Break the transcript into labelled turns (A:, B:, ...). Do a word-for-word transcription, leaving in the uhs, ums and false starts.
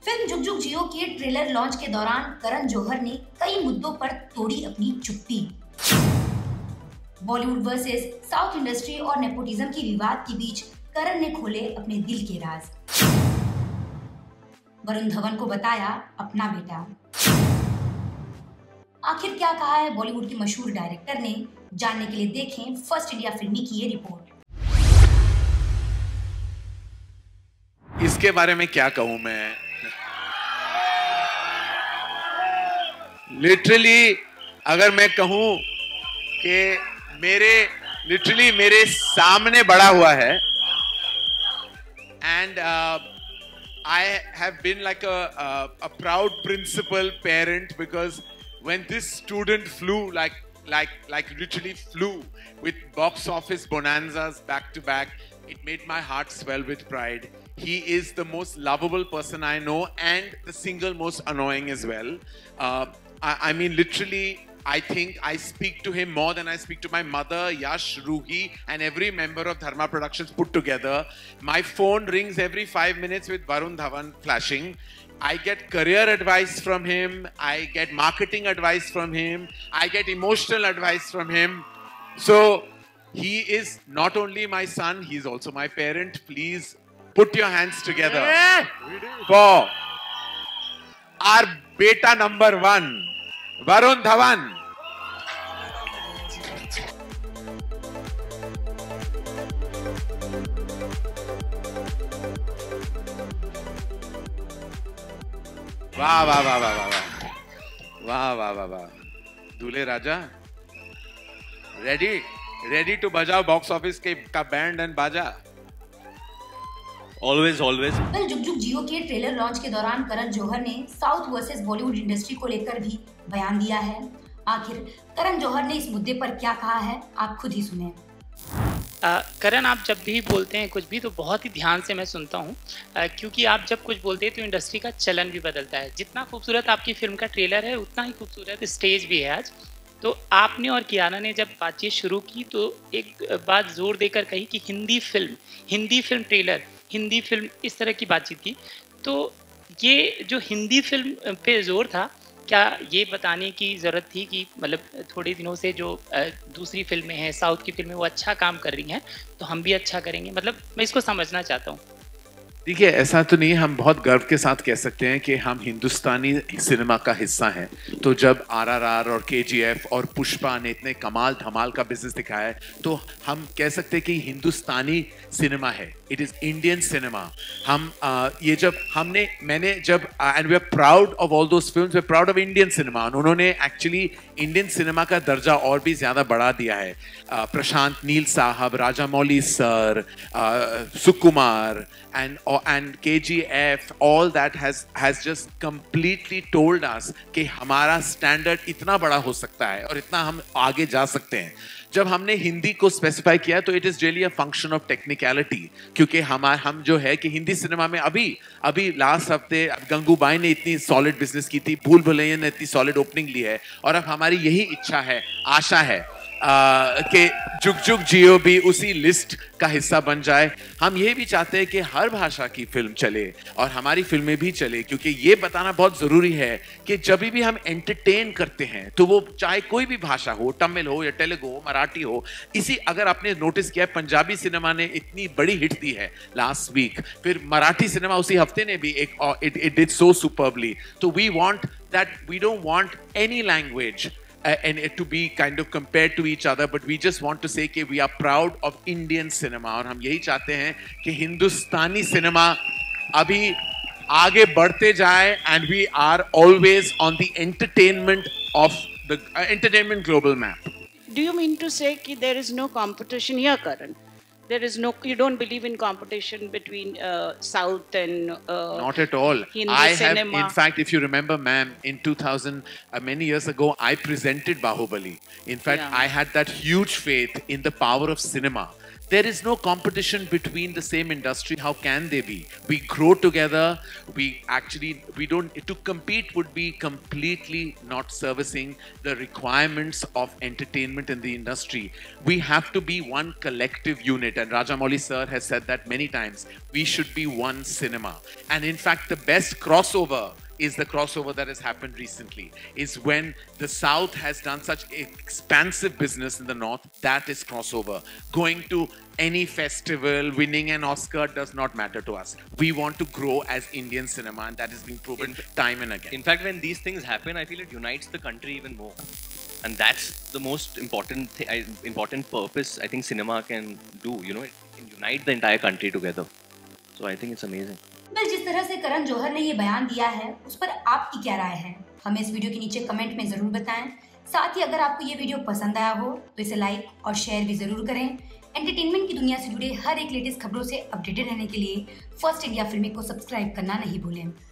A: Film जुग जुग जियो के ट्रेलर लॉन्च के दौरान करण जौहर ने कई मुद्दों पर तोड़ी अपनी चुप्पी। बॉलीवुड वर्सेस साउथ इंडस्ट्री और नेपोटिज्म की विवाद के बीच करण ने खोले अपने दिल के राज। वरुण धवन को बताया अपना बेटा। आखिर क्या कहा है बॉलीवुड के मशहूर डायरेक्टर ने, जानने के लिए देखें फर्स्ट इंडिया फिल्मी की ये रिपोर्ट।
B: इसके बारे में क्या कहूं मैं, लिटरली अगर मैं कहूं कि मेरे लिटरली मेरे सामने बड़ा हुआ है, and I have been like a, a a proud principal parent, because when this student flew like like like literally flew with box office bonanzas back to back, it made my heart swell with pride. He is the most lovable person I know and the single most annoying as well. Uh, I, I mean literally, I think I speak to him more than I speak to my mother, Yash, Ruhi, and every member of Dharma Productions put together. My phone rings every five minutes with Varun Dhawan flashing. I get career advice from him. I get marketing advice from him. I get emotional advice from him. So he is not only my son, he is also my parent. Please put your hands together for our beta number one, Varun Dhawan. वाह वाह वाह वाह वाह वाह वाह वाह वाह दूल्हे राजा, रेडी रेडी टू बजाओ बॉक्स ऑफिस के का बैंड एंड बाजा।
C: Always always.
A: कल जुग जुग जियो के ट्रेलर लॉन्च के दौरान करण जौहर ने साउथ वर्सेस बॉलीवुड इंडस्ट्री को लेकर भी बयान दिया है। आखिर करण जौहर ने इस मुद्दे पर क्या कहा है, आप खुद ही सुने।
D: करण, आप जब भी बोलते हैं कुछ भी तो बहुत ही ध्यान से मैं सुनता हूँ, क्योंकि आप जब कुछ बोलते हैं तो इंडस्ट्री का चलन भी बदलता है। जितना खूबसूरत आपकी फिल्म का ट्रेलर है उतना ही खूबसूरत स्टेज भी है आज। तो आपने और कियाना ने जब बातचीत शुरू की तो एक बात जोर देकर कही कि Hindi film Hindi film trailer Hindi film, इस तरह की बातचीत की। तो ये जो हिंदी फिल्म पे जोर था, क्या ये बताने की ज़रूरत थी कि मतलब थोड़े दिनों से जो दूसरी फिल्में हैं, साउथ की फिल्में, वो अच्छा काम कर रही हैं तो हम भी अच्छा करेंगे? मतलब मैं इसको समझना चाहता हूँ।
B: देखिए, ऐसा तो नहीं, हम बहुत गर्व के साथ कह सकते हैं कि हम हिंदुस्तानी सिनेमा का हिस्सा हैं। तो जब आरआरआर और केजीएफ और पुष्पा ने इतने कमाल धमाल का बिजनेस दिखाया है, तो हम कह सकते हैं कि हिंदुस्तानी सिनेमा है, इट इज़ इंडियन सिनेमा। हम आ, ये जब हमने मैंने जब and we are proud of all those films, we are proud of Indian cinema. उन्होंने एक्चुअली इंडियन सिनेमा का दर्जा और भी ज़्यादा बढ़ा दिया है। आ, प्रशांत नील साहब, Rajamouli sir, Sukumar and and K G F, all that has has just completely told us कि हमारा स्टैंडर्ड इतना बड़ा हो सकता है और इतना हम आगे जा सकते हैं। जब हमने हिंदी को स्पेसिफाई किया तो it is really a function of technicality, क्योंकि हम हम जो है कि हिंदी सिनेमा में अभी अभी लास्ट हफ्ते गंगूबाई ने इतनी सॉलिड बिजनेस की थी, भूल भुलैया ने इतनी सॉलिड ओपनिंग ली है, और अब हमारी यही इच्छा है, आशा है कि जुग जुग जियो भी उसी लिस्ट का हिस्सा बन जाए। हम ये भी चाहते हैं कि हर भाषा की फिल्म चले और हमारी फिल्में भी चले, क्योंकि ये बताना बहुत ज़रूरी है कि जब भी हम एंटरटेन करते हैं तो वो चाहे कोई भी भाषा हो, तमिल हो या तेलुगु हो, मराठी हो। इसी अगर आपने नोटिस किया, पंजाबी सिनेमा ने इतनी बड़ी हिट दी है लास्ट वीक, फिर मराठी सिनेमा उसी हफ्ते ने भी एक it it did so superbly. तो we want that, we don't want any language Uh, and uh, to be kind of compared to each other, but we just want to say कि we are proud of Indian cinema, और हम यही चाहते हैं कि Hindustani cinema अभी आगे बढ़ते जाए, and we are always on the entertainment of the uh, entertainment global map.
E: Do you mean to say कि there is no competition here, Karan? There is no, you don't believe in competition between uh, South and uh,
B: not at all.
E: Hindi
B: I
E: cinema.
B: have, in fact, if you remember, ma'am, in two thousand, uh, many years ago, I presented Bahubali. In fact,
E: Yeah.
B: I had that huge faith in the power of cinema, There is no competition between the same industry. How can they be? We grow together. We actually, we don't, to compete would be completely not servicing the requirements of entertainment in the industry. We have to be one collective unit. And Rajamouli sir has said that many times. We should be one cinema. And in fact, the best crossover is the crossover that has happened recently, is when the South has done such expansive business in the North. That is crossover. Going to any festival, winning an Oscar does not matter to us. We want to grow as Indian cinema, and that has been proven in, time and again.
C: In fact, when these things happen, I feel it unites the country even more. And that's the most important th important purpose I think cinema can do. You know, it can unite the entire country together. So I think it's amazing.
A: Well, जिस तरह से करण जौहर ने ये बयान दिया है, उस पर आपकी क्या राय है? हमें इस वीडियो के नीचे कमेंट में जरूर बताएं। साथ ही अगर आपको ये वीडियो पसंद आया हो तो इसे लाइक और शेयर भी जरूर करें। एंटरटेनमेंट की दुनिया से जुड़े हर एक लेटेस्ट खबरों से अपडेटेड रहने के लिए फर्स्ट इंडिया फिल्मी को सब्सक्राइब करना नहीं भूलें।